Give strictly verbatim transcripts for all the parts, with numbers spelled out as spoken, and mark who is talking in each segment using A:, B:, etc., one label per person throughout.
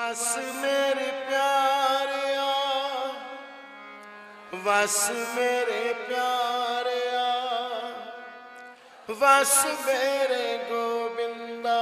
A: बस मेरे प्यारिया, बस मेरे प्यारिया, बस मेरे गोविंदा।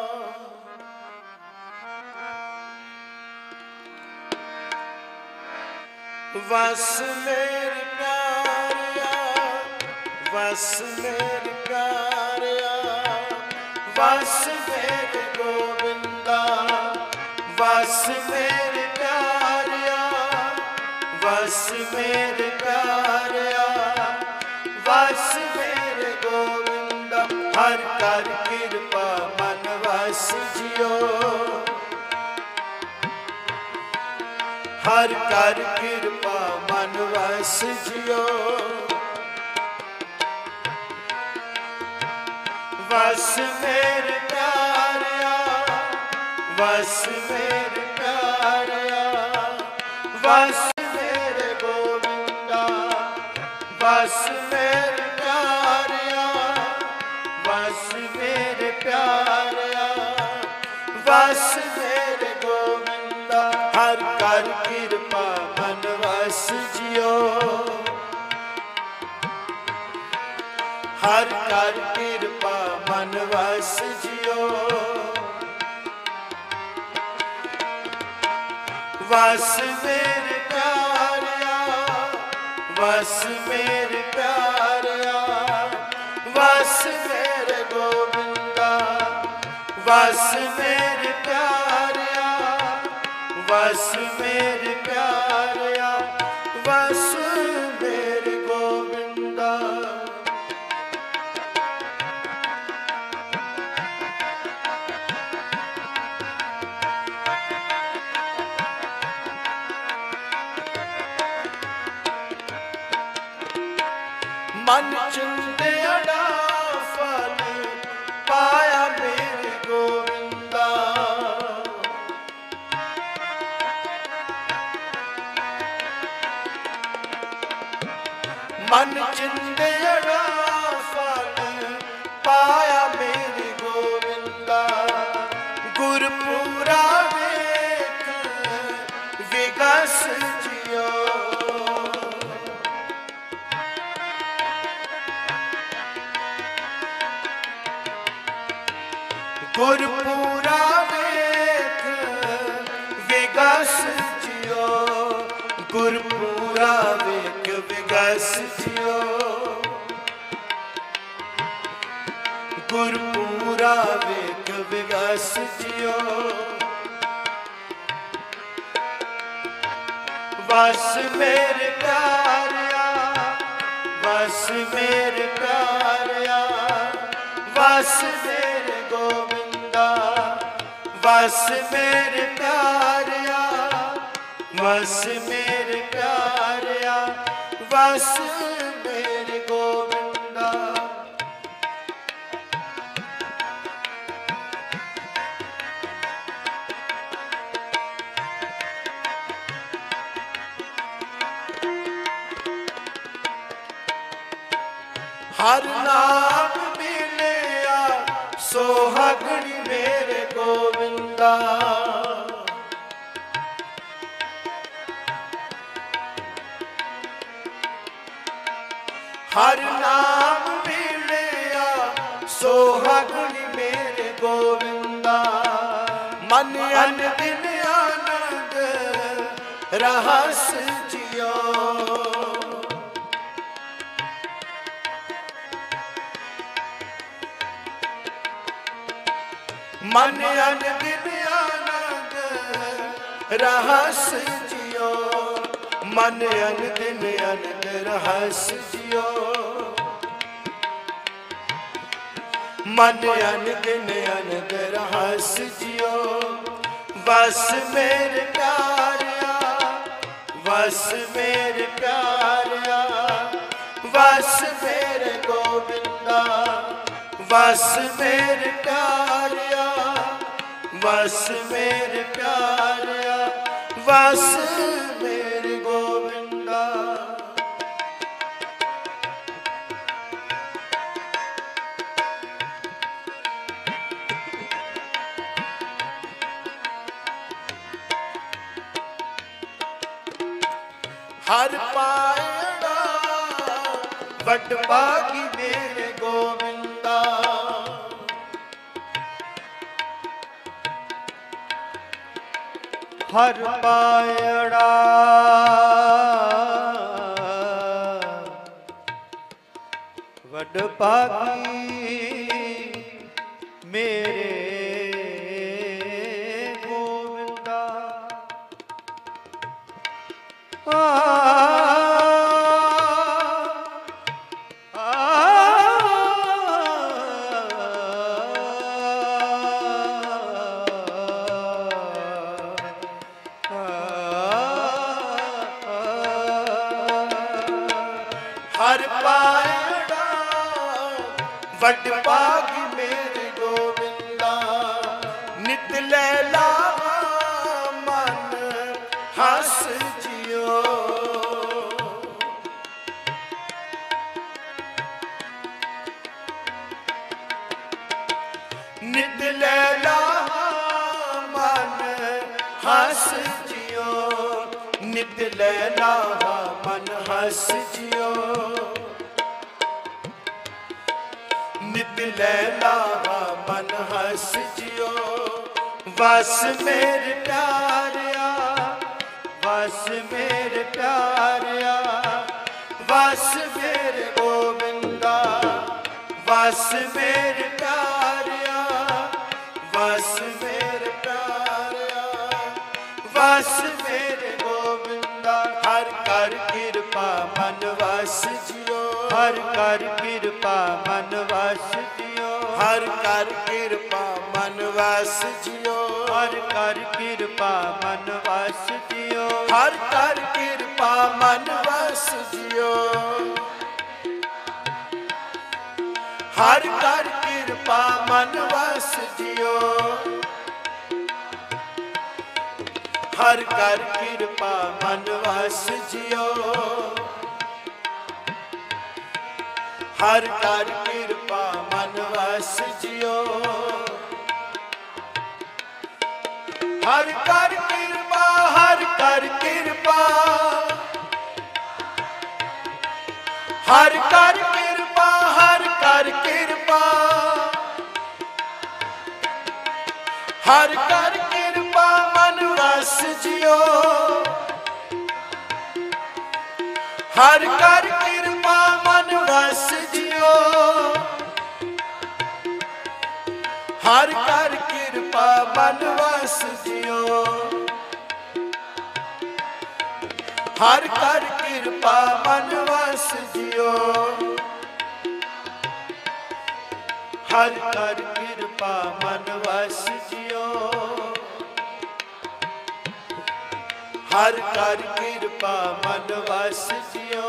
A: बस मेरे प्यारिया, बस मेरे प्यारिया, बस मेरे गोविंदा। बस मेरे प्यारिया, बस मेरे प्यारिया, बस मेरे गोविंदा। हर कर कृपा मन बस जियो, हर कर कृपा मन बस जियो। बस मेरे प्यारिया, बस मेरे प्यारिया, बस मेरे गोविंदा। बस मेरे प्यारिया, बस मेरे प्यारिया, बस मेरे गोविंदा। हर कर कृपा मन बस जियो, हर कर कृपा मन बस जियो। बस मेरे प्यारिया, बस मेरे प्यारिया, बस मेरे गोविंदा। बस मेरे प्यारिया, बस मेरे प्यारिया, बस मेरे गोविंदा। मन चिंतिया फल पाया मेरे गोविंदा। मन चिंतिया फल पाया मेरे गोविंदा। गुरपुरा वेख विगस जियो, गुरपुरा वेख विगस जियो, गुरपुरा वेख विगस जियो, गुरपुरा वेख विगस जियो। बस मेरे प्यारिया, बस मेरे प्यारिया, बस मेरे गोविंदा। बस मेरे प्यारिया, बस मेरे प्यारिया, बस मेरे गोविंदा। हर नाम मिलिया सोहागणी मेरे गोविंदा। हर नाम मिलिया सोहागणी मेरे गोविंदा। मन अन दिन आनंद रहस जियो, मन अन दिन आनंद रहस जियो, मन अन दिन आनंद रहस जियो, मन अन दिन आनंद रहस जियो। बस मेरे प्यारिया, बस मेरे प्यारिया, बस मेरे गोविंदा। बस मेरे प्यारिया, बस मेरे प्यारिया, बस मेरे गोविंदा। ਹਰ ਪਾਇੜਾ ਵੱਡ ਭਾਗੀ ਮੇਰੇ ਗੋਬਿੰਦਾ।
B: ਹਰ ਪਾਇੜਾ ਵੱਡ ਭਾਗੀ ਮੇਰੇ ਗੋਬਿੰਦਾ। ਆ
A: ਹਰ ਪਾਇੜਾ ਵੱਡ ਭਾਗੀ ਮੇਰੇ ਗੋਬਿੰਦਾ। ਨਿਤ ਲੈ ਲਾਵਾ ਮਨ ਹੱਸ ਜਿਓ। ਨਿਤ ਲੈ ਲਾਵਾ ਮਨ ਹੱਸ ਜਿਓ। ਨਿਤ ਲੈ ਲਾਵਾ ਮਨ ਹੱਸ ਜਿਓ। ਨਿਤ ਲੈ ਲਾਵਾ ਮਨ ਹੱਸ ਜਿਓ। ਵਸ ਮੇਰੇ ਪਿਆਰਿਆ ਵਸ ਮੇਰੇ ਪਿਆਰਿਆ ਵਸ ਮੇਰੇ ਗੋਬਿੰਦਾ। ਵਸ ਮੇਰੇ ਪਿਆਰਿਆ ਵਸ ਮੇਰੇ ਪਿਆਰਿਆ ਵਸ ਮੇਰੇ ਗੋਬਿੰਦਾ। ਹਰ ਕਰ ਕਿਰਪਾ ਮਨ ਵਸ ਜਿਓ।
B: ਹਰ ਕਰ ਕਿਰਪਾ ਮਨ ਵਸ ਜਿਓ।
A: ਹਰ ਕਰ ਕਿਰਪਾ ਮਨ ਵਸ ਜਿਓ।
B: ਹਰ ਕਰ ਕਿਰਪਾ ਮਨ ਵਸ ਜਿਓ।
A: ਹਰ ਕਰ ਕਿਰਪਾ ਮਨ ਵਸ ਜਿਓ। ਹਰ ਕਰ ਕਿਰਪਾ ਮਨ ਵਸ ਜਿਓ। ਹਰ ਕਰ ਕਿਰਪਾ ਮਨ ਵਸ ਜਿਓ। ਹਰ ਕਰ ਕਿਰਪਾ ਮਨ ਵਸ ਜਿਓ। ਹਰ ਕਰ ਕਿਰਪਾ ਹਰ ਕਰ ਕਿਰਪਾ ਹਰ ਕਰ ਕਿਰਪਾ ਹਰ ਕਰ ਕਿਰਪਾ ਹਰ ਕਰ ਕਿਰਪਾ ਮਨ ਵਸ ਜਿਓ। ਹਰ ਕਰ ਕਿਰਪਾ ਮਨ ਵਸ ਜਿਓ। ਹਰ ਕਰ ਕਿਰਪਾ ਮਨ ਵਸ ਜਿਓ। ਹਰ ਕਰ ਕਿਰਪਾ ਮਨ ਵਸ ਜਿਓ। ਹਰ ਕਰ ਕਿਰਪਾ ਮਨ ਵਸ ਜਿਓ। ਹਰ ਕਰ ਕਿਰਪਾ ਮਨ ਵਸ ਜਿਓ।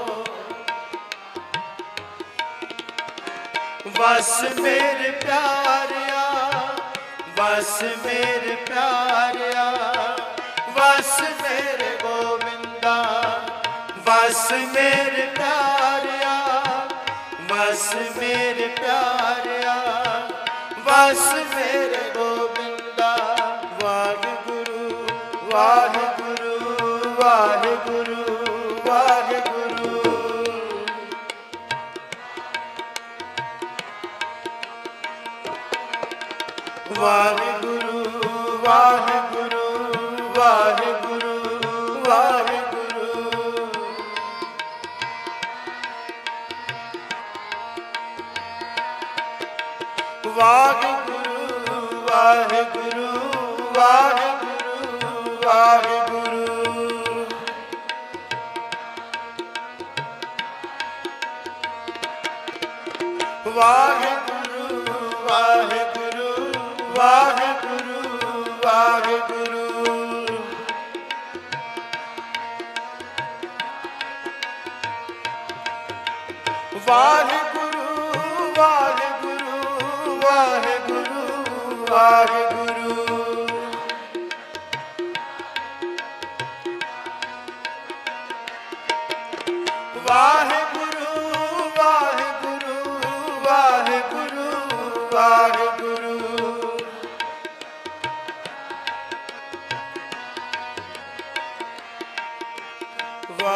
A: ਵਸ ਮੇਰੇ ਪਿਆਰਿਆ ਵਸ ਮੇਰੇ ਪਿਆਰਿਆ ਵਸ ਮੇਰੇ ਗੋਬਿੰਦਾ। ਵਸ ਮੇਰੇ ਪਿਆਰਿਆ ਵਸ ਮੇਰੇ ਪਿਆਰਿਆ ਵਸ ਮੇਰੇ ਗੋਬਿੰਦਾ। ਵਾਹਿਗੁਰੂ ਵਾਹਿਗੁਰੂ ਵਾਹਿਗੁਰੂ ਵਾਹਿਗੁਰੂ। ਵਾਹਿਗੁਰੂ ਵਾਹਿਗੁਰੂ ਵਾਹਿਗੁਰੂ ਵਾਹਿਗੁਰੂ। ਵਾਹਿਗੁਰੂ ਵਾਹਿਗੁਰੂ ਵਾਹਿਗੁਰੂ ਵਾਹਿਗੁਰੂ। ਵਾਹਿਗੁਰੂ ਵਾਹਿਗੁਰੂ ਵਾਹਿਗੁਰੂ ਵਾਹਿਗੁਰੂ। ਵਾਹਿਗੁਰੂ ਵਾਹਿਗੁਰੂ ਵਾਹਿਗੁਰੂ ਵਾਹਿਗੁਰੂ। ਵਾਹਿਗੁਰੂ ਵਾਹਿਗੁਰੂ ਵਾਹਿਗੁਰੂ ਵਾਹਿਗੁਰੂ। ਵਾਹਿਗੁਰੂ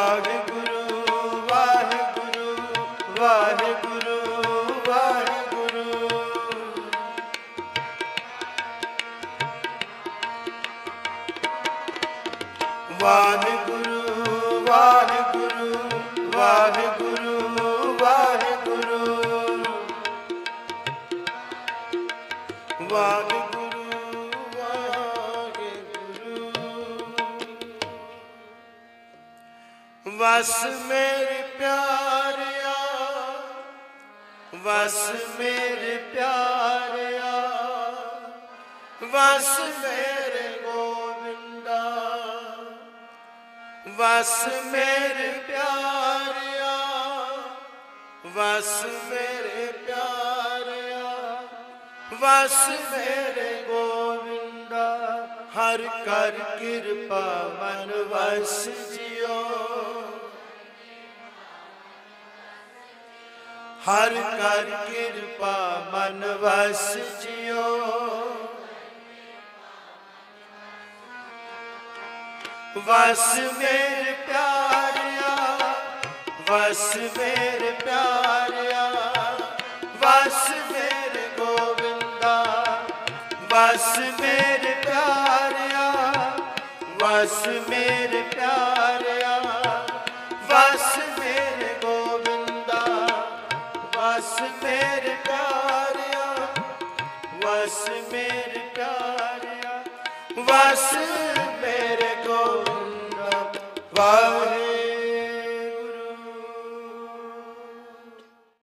A: ਵਾਹਿਗੁਰੂ ਵਾਹਿਗੁਰੂ ਵਾਹਿਗੁਰੂ ਵਾਹਿਗੁਰੂ ਵਾਹਿਗੁਰੂ ਵਾਹਿਗੁਰੂ ਵਸ ਮੇਰੇ ਪਿਆਰਿਆ ਵਸ ਮੇਰੇ ਪਿਆਰਿਆ ਵਸ ਮੇਰੇ ਗੋਵਿੰਦਾ ਵਸ ਮੇਰੇ ਪਿਆਰਿਆ ਵਸ ਮੇਰੇ ਪਿਆਰਿਆ ਵਸ ਮੇਰੇ ਗੋਵਿੰਦਾ ਹਰ ਕਰ ਕਿਰਪਾ ਮਨ ਵਸ ਜਿਓ ਹਰ ਕਰ ਕਿਰਪਾ ਮਨ ਵਸ ਜਿਓ ਵਸ ਮੇਰੇ ਪਿਆਰਿਆ ਵਸ ਮੇਰੇ ਪਿਆਰਿਆ ਵਸ ਮੇਰੇ ਗੋਵਿੰਦਾ ਵਸ ਮੇਰੇ ਪਿਆਰਿਆ ਵਸ ਮੇਰੇ ਪਿਆਰਿਆ ਵਸ ਮੇਰੇ ਗੋਵਿੰਦਾ ਵਸ ਮੇਰੇ ਪਿਆਰਿਆ ਵਸ ਮੇਰੇ ਪਿਆਰਿਆ ਵਸ